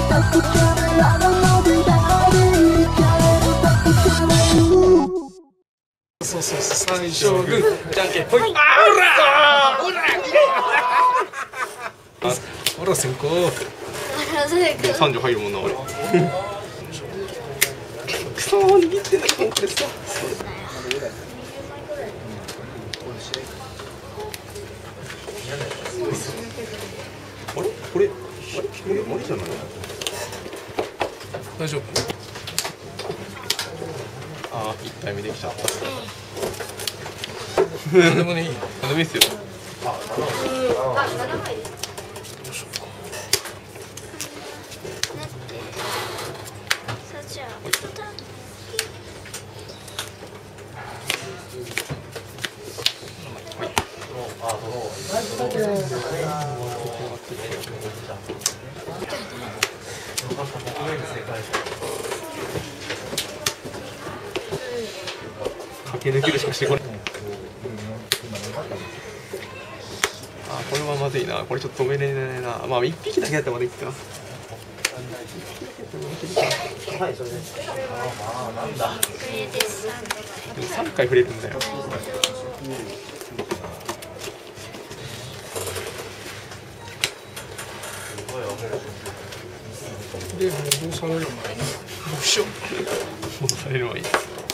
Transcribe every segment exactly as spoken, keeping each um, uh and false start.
そうそうそう、最初グーじゃんけんほい。あーほらほらほら先行。三条入るもんな俺。くそー握ってないもんこれさ。あれこれあれこれマリじゃない？大丈夫？ああ一体目できちゃった。何でもねいい。何でもいいっすよ。あ、七枚。どうしようか。駆け抜けるしかしてこない。あ、これはまずいな。これちょっと止めれないな。まあ一匹だけだったらまだいいか。はい、それです。ああ、なんだ。でも三回触れるんだよ。で、戻される前に、どうしよう。戻される前に。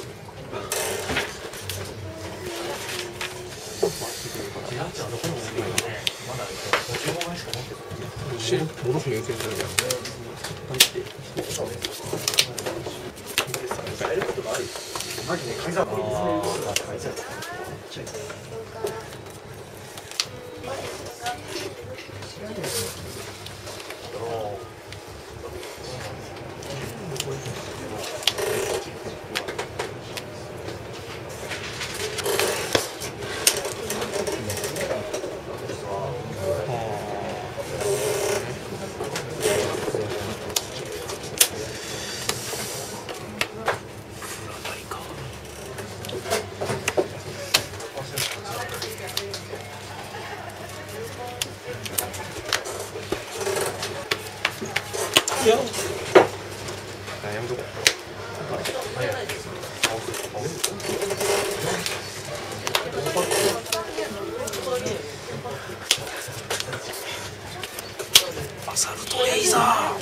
戻すの優先するんだよ。いや、やめとこう。アサルトレイザー。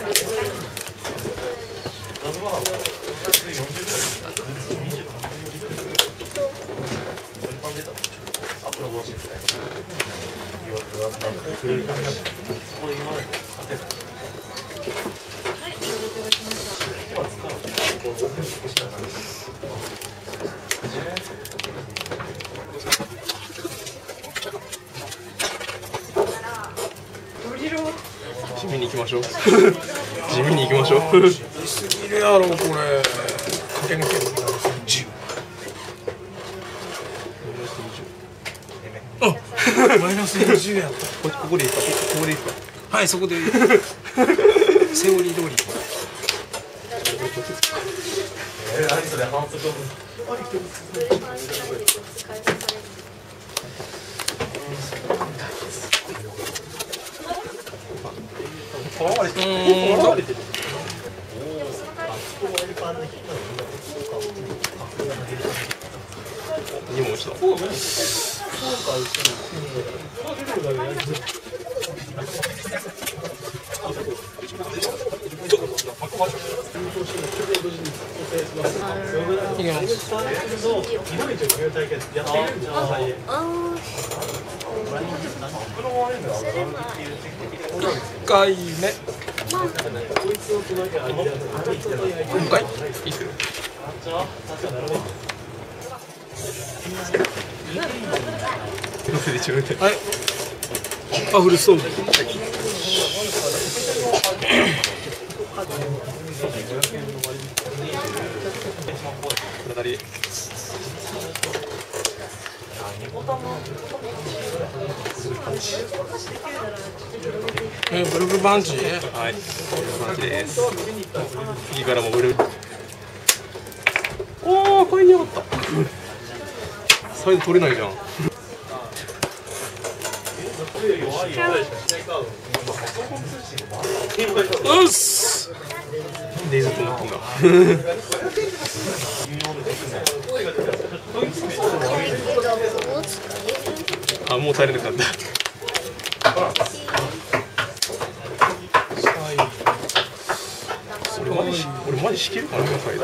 地味に行きましょう。地味に行きましょう。しすぎるやろこれ。駆け抜ける。じゅう。あ、マイナスにじゅうやった。ここでいいですか。ここでいいですか。はい、そこで。セオリー通り。え、何それ反則。にも落ちた。いけます。いっかいめ。今回いいっすよ。はい。あ、フルストーブ。え、ブルブルバンチ。はい。ブルブルバンチです。次からもブル。おお、これによかった。サイズ取れないじゃん。 うっす。デイズってなったんだ。あ、もう耐えれなかった。俺マジ俺マジ仕切るかな、今サイド。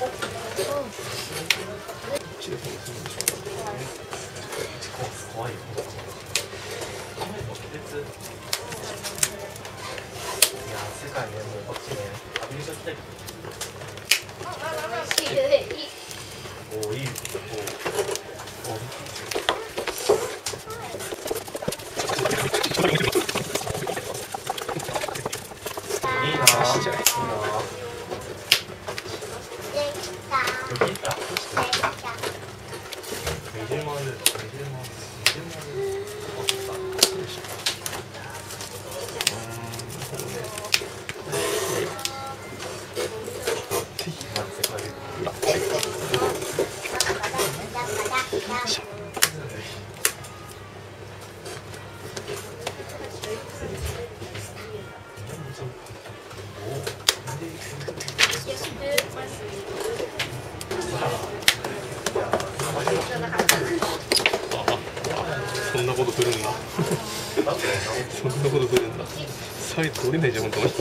そんなことするんだ。そんなことするんだ。サイズ取れないじゃん、本当に。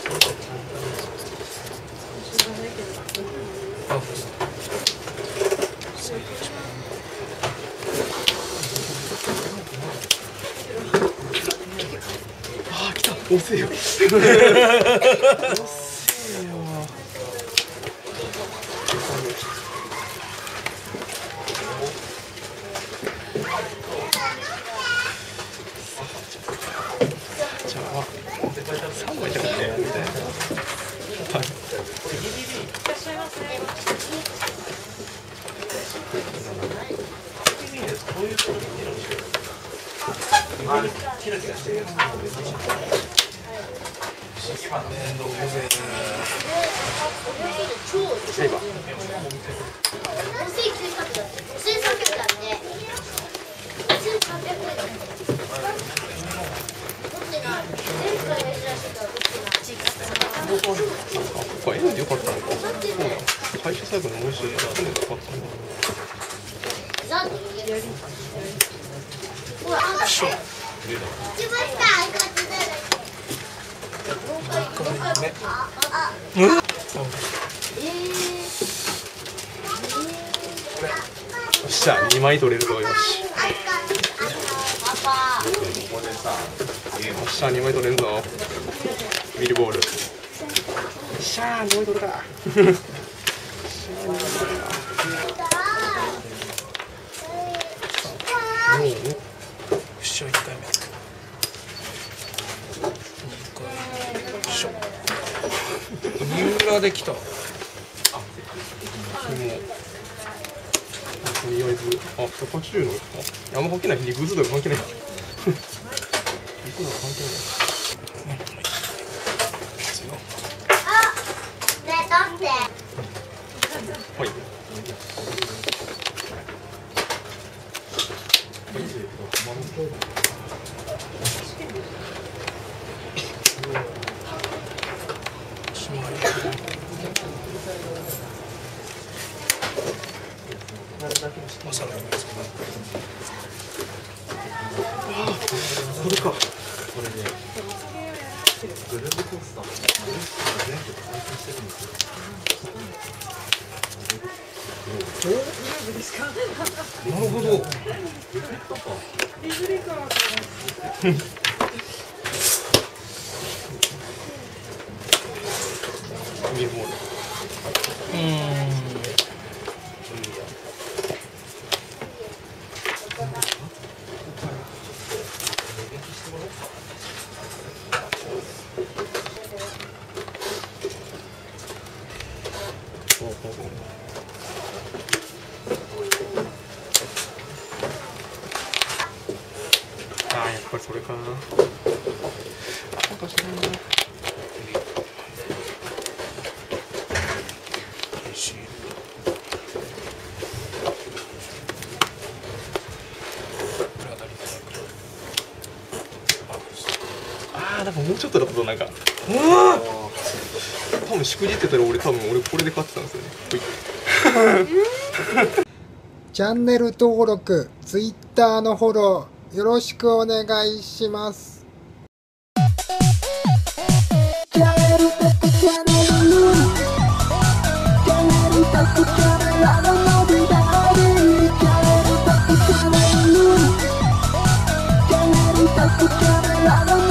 あ、あ、来た。押せよ。押せよ。さんまいじゃなくてみたいな。これ N でよかったのか。そうだ。最初最後にもう一度やったんでよかったんだ。うん。よっしゃ、にまい取れるぞ。よし。よっしゃ、にまい取れるぞ。ミルボール。しゃあ、にまい取れた。もう、よっしゃ、いっかいめ。にかい。しょ。三浦できた。もう、とりあえず、あ、途中の、あんま関係ない。リグズとか関係ない。リグズとか関係ない。はい。マサラですか。ああ、これか。これで。グループコースター。グループ全部回転してるんですよ。なるほど。うん。ああ、やっぱりそれかな。なんかしらな。ああ、なんかもうちょっとだとなんか多分しくじってたら俺多分俺これで勝ってたんですよね。 チャンネル登録、ツイッターのフォローよろしくお願いします。 Jangan lupa